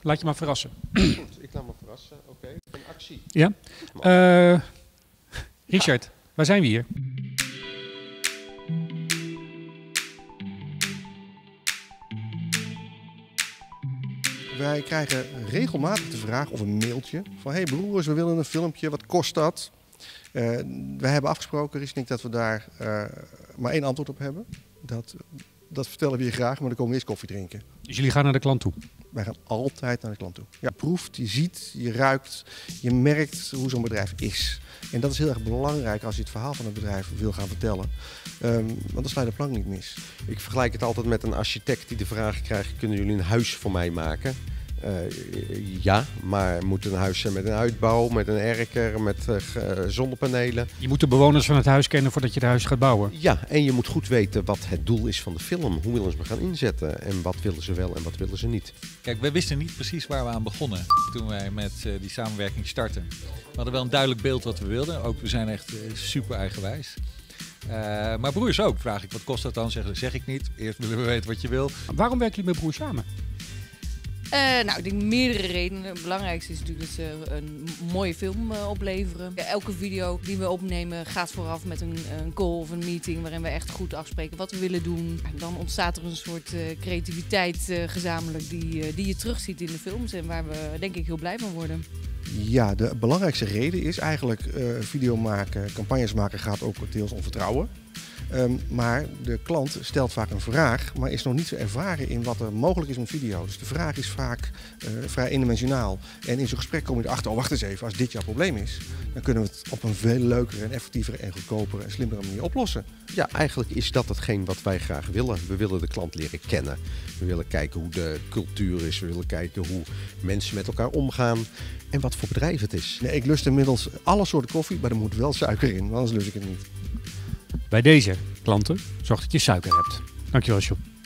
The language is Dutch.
laat je maar verrassen. Goed, ik laat me verrassen. Oké, een actie. Ja? Richard, waar zijn we hier? Wij krijgen regelmatig de vraag of een mailtje van... hey broers, we willen een filmpje, wat kost dat? We hebben afgesproken, Ries en ik, dat we daar maar één antwoord op hebben. Dat vertellen we je graag, maar dan komen we eerst koffie drinken. Dus jullie gaan naar de klant toe? Wij gaan altijd naar de klant toe. Je proeft, je ziet, je ruikt, je merkt hoe zo'n bedrijf is. En dat is heel erg belangrijk als je het verhaal van het bedrijf wil gaan vertellen. Want dan sla je de plank niet mis. Ik vergelijk het altijd met een architect die de vraag krijgt: kunnen jullie een huis voor mij maken? Ja, maar moet een huis zijn met een uitbouw, met een erker, met zonnepanelen. Je moet de bewoners van het huis kennen voordat je het huis gaat bouwen. Ja, en je moet goed weten wat het doel is van de film. Hoe willen ze me gaan inzetten en wat willen ze wel en wat willen ze niet. Kijk, wij wisten niet precies waar we aan begonnen toen wij met die samenwerking startten. We hadden wel een duidelijk beeld wat we wilden. Ook we zijn echt super eigenwijs. Maar broers ook, vraag ik, wat kost dat dan? Zeg ik niet. Eerst willen we weten wat je wil. Waarom werken jullie met broers samen? Nou, ik denk meerdere redenen. Het belangrijkste is natuurlijk dat ze een mooie film opleveren. Elke video die we opnemen gaat vooraf met een call of een meeting waarin we echt goed afspreken wat we willen doen. Dan ontstaat er een soort creativiteit gezamenlijk die je terugziet in de films en waar we denk ik heel blij van worden. Ja, de belangrijkste reden is eigenlijk video maken, campagnes maken gaat ook deels om vertrouwen. Maar de klant stelt vaak een vraag, maar is nog niet zo ervaren in wat er mogelijk is met video. Dus de vraag is vaak vrij eendimensionaal. En in zo'n gesprek kom je erachter, wacht eens even, als dit jouw probleem is, dan kunnen we het op een veel leukere en effectievere en goedkopere en slimmere manier oplossen. Ja, eigenlijk is dat hetgeen wat wij graag willen. We willen de klant leren kennen. We willen kijken hoe de cultuur is. We willen kijken hoe mensen met elkaar omgaan. En wat voor bedrijf het is. Nee, ik lust inmiddels alle soorten koffie, maar er moet wel suiker in, anders lust ik het niet. Bij deze klanten, zorg dat je suiker hebt. Dankjewel, John.